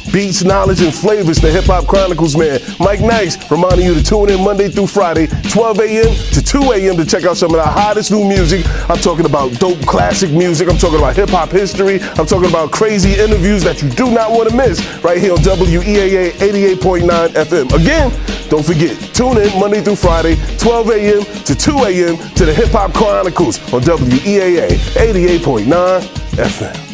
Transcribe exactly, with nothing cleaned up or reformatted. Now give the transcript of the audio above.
beats, knowledge, and flavors to HipHop Chronicles, man. Mike Nyce reminding you to tune in Monday through Friday, twelve a m to two a m to check out some of the hottest new music. I'm talking about dope classic music. I'm talking about hip-hop history. I'm talking about crazy interviews that you do not want to miss right here on W E A A eighty-eight point nine F M. Again, don't forget, tune in Monday through Friday, twelve a m to two a m to the HipHop Chronicles on W E A A eighty-eight point nine F M.